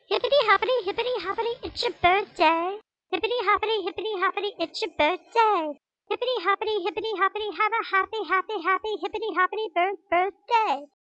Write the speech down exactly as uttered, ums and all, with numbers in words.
Hippity hoppity, hippity hoppity, it's your birthday. Hippity hoppity, hippity hoppity, it's your birthday. Hippity hoppity, hippity hoppity, have a happy, happy, happy, hippity hoppity birth birthday.